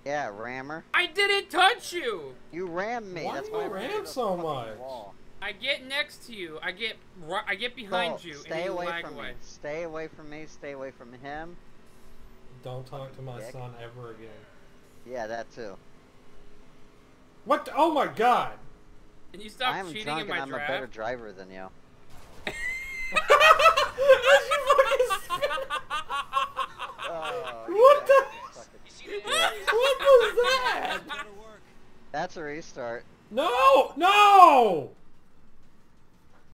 Yeah, rammer. I didn't touch you. You rammed me. Why That's do why you I ran ram into the so fucking much? wall. I get next to you. I get behind So, you, stay and you away lag from away. me. Stay away from me. Stay away from him. Don't talk to my Dick. son ever again. Yeah, that too. What? Oh my god! Can you stop I'm cheating drunk in my and I'm draft? a better driver than you. Oh, What the? yeah. What was that? That's a restart. No! No!